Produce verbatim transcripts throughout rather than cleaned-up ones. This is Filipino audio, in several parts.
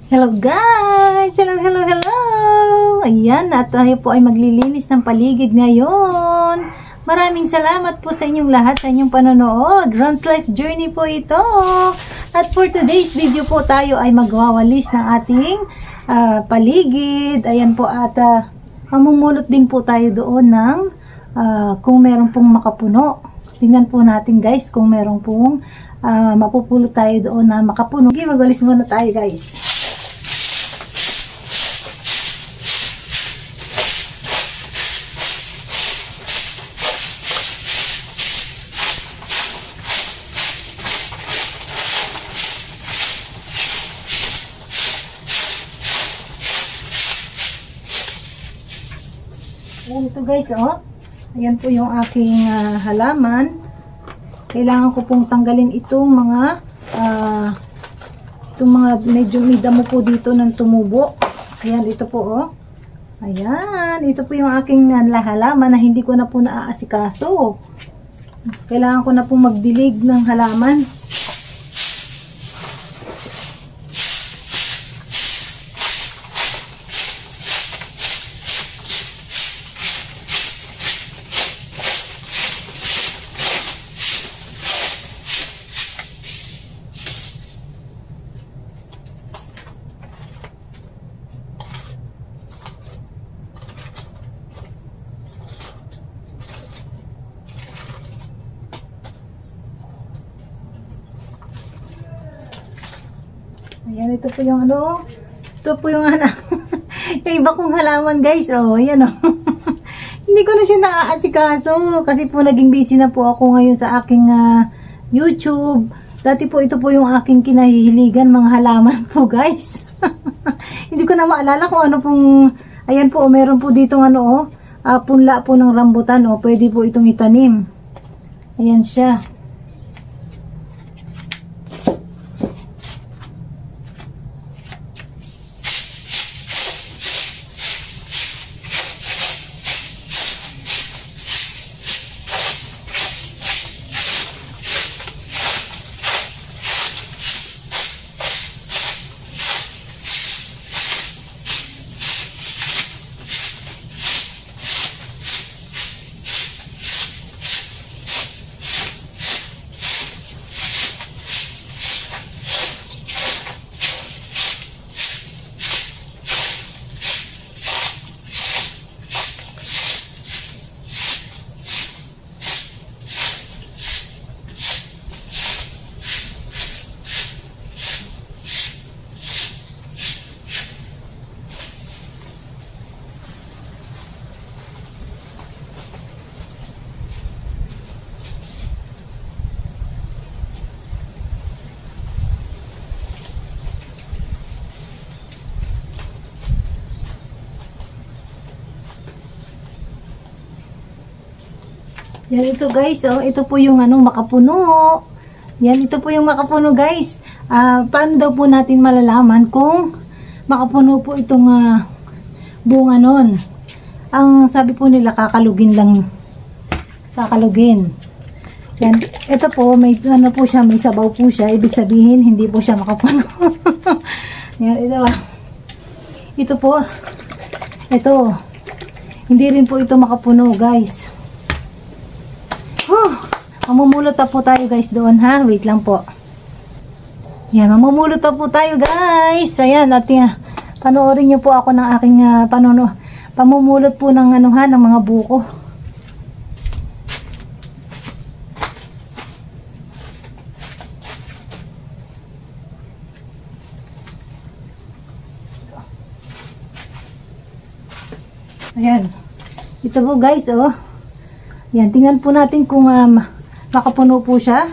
Hello guys! Hello, hello, hello! Ayan, at tayo po ay maglilinis ng paligid ngayon. Maraming salamat po sa inyong lahat, sa inyong panonood. Ron's Life Journey po ito. At for today's video po, tayo ay magwawalis ng ating uh, paligid. Ayan po, at uh, mamumulot din po tayo doon ng uh, kung meron pong makapuno. Tingnan po natin guys kung meron pong uh, mapupulot tayo doon na makapuno. Okay, magwalis muna tayo guys. Ayan ito guys, oh. Ayan po yung aking uh, halaman. Kailangan ko pong tanggalin itong mga uh, itong mga medyo may damo po dito ng tumubo. Ayan, ito po, oh. Ayan, ito po yung aking uh, halaman na hindi ko na po naaasikaso. Kailangan ko na pong magdilig ng halaman. Ayan, ito po yung ano, ito po yung anak, yung iba kong halaman guys, oh, ayan oh. Hindi ko na siya naaasikaso, kasi po naging busy na po ako ngayon sa aking uh, YouTube. Dati po ito po yung aking kinahihiligan, mga halaman po guys. Hindi ko na maalala kung ano pong, ayan po, meron po ditong ano, oh, uh, punla po ng rambutan, oh, pwede po itong itanim. Ayan siya. Yan ito guys, oh, ito po yung ano, makapuno. Yan, ito po yung makapuno guys. Uh, paano daw po natin malalaman kung makapuno po itong uh, bunga nun? Ang sabi po nila, kakalugin lang. Kakalugin. Yan, ito po, may ano po siya, may sabaw po siya. Ibig sabihin, hindi po siya makapuno. Yan, ito ah. Ito po, ito. Hindi rin po ito makapuno guys. Mamumulot na po tayo guys doon ha. Wait lang po. Yan, mamumulot na po tayo guys. Ayan, ating panoorin nyo po ako ng aking uh, panono. Pamumulot po ng ano ha, ng mga buko. Ayan. Ito po guys, oh. Yan, tingnan po natin kung um, makapuno po siya.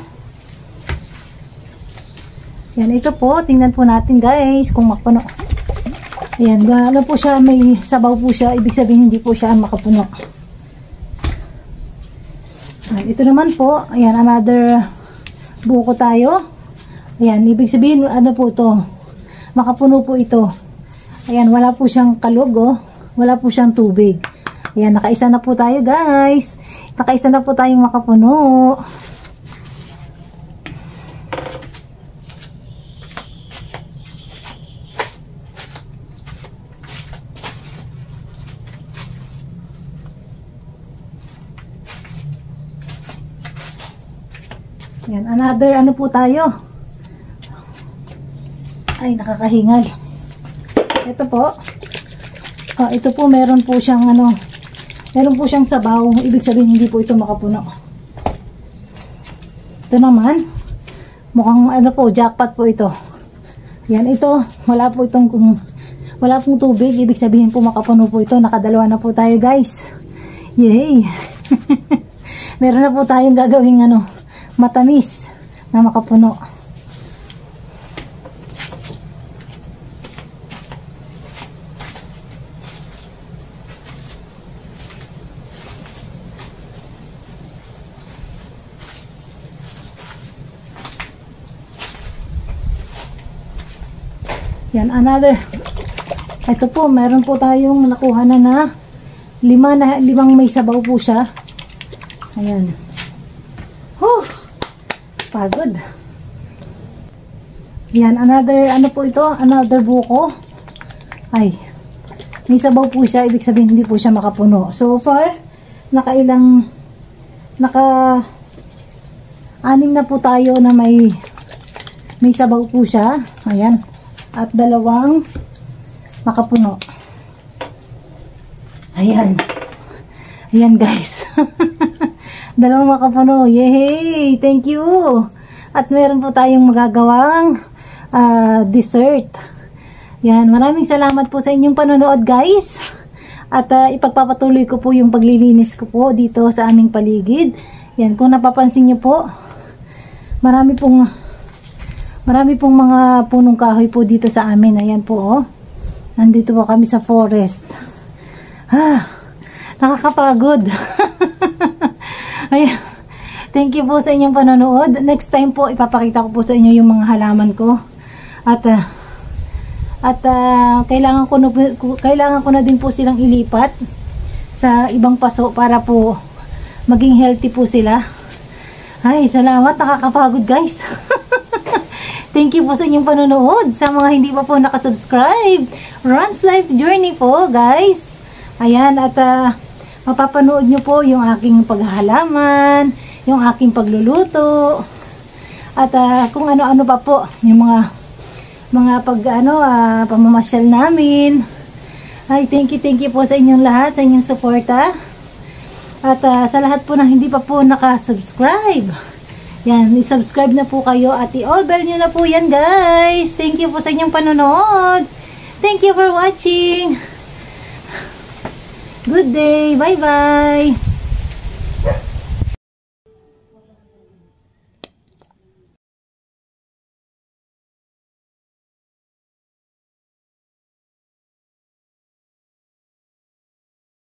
Yan, ito po. Tingnan po natin guys kung makapuno. Ayan, ano po siya, may sabaw po siya. Ibig sabihin hindi po siya makapuno. Ayan, ito naman po. Ayan, another buko tayo. Ayan, ibig sabihin ano po ito. Makapuno po ito. Ayan, wala po siyang kalog, oh. Wala po siyang tubig. Ayan, nakaisa na po tayo guys. Nakaisa na po tayong makapuno. Yan, another ano po tayo. Ay, nakakahingal. Ito po. Ah, ito po meron po siyang ano, meron po siyang sabaw. Ibig sabihin hindi po ito makapuno. Ito naman, mukhang ano po, jackpot po ito. Yan, ito, wala po itong, wala pong tubig. Ibig sabihin po makapuno po ito. Nakadalawa na po tayo, guys. Yay! Meron na po tayong gagawing ano, matamis na makapuno. Yan, another. Ito po, meron po tayong nakuha na na lima na, limang may sabaw po siya. Ayan. Huh! Pagod. Yan, another, ano po ito? Another buko. Ay, may sabaw po siya. Ibig sabihin, hindi po siya makapuno. So far, nakailang, naka, anim na po tayo na may, may sabaw po siya. Ayan. At dalawang makapuno. Ayan. Ayan, guys. Dalawang makapuno. Yay! Thank you! At meron po tayong magagawang uh, dessert. Yan. Maraming salamat po sa inyong panonood, guys. At uh, ipagpapatuloy ko po yung paglilinis ko po dito sa aming paligid. Yan. Kung napapansin nyo po, marami pong Marami pong mga punong kahoy po dito sa amin. Ayan po, oh. Nandito po kami sa forest. Ah, nakakapagod. Ayan. Thank you po sa inyong panonood. Next time po, ipapakita ko po sa inyo yung mga halaman ko. At, uh, at uh, kailangan, ko na, kailangan ko na din po silang ilipat sa ibang paso para po maging healthy po sila. Ay, salamat. Nakakapagod, guys. Thank you po sa inyong panonood. Sa mga hindi pa po nakasubscribe, Ron's Life Journey po, guys. Ayan, at uh, mapapanood nyo po yung aking paghahalaman, yung aking pagluluto, at uh, kung ano-ano pa po, yung mga mga pag, ano, uh, pamamasyal namin. Ay, thank you, thank you po sa inyong lahat, sa inyong suporta. At uh, sa lahat po na hindi pa po nakasubscribe, yan, i-subscribe na po kayo at i-all bell nyo na po yan, guys. Thank you po sa inyong panonood. Thank you for watching. Good day. Bye-bye.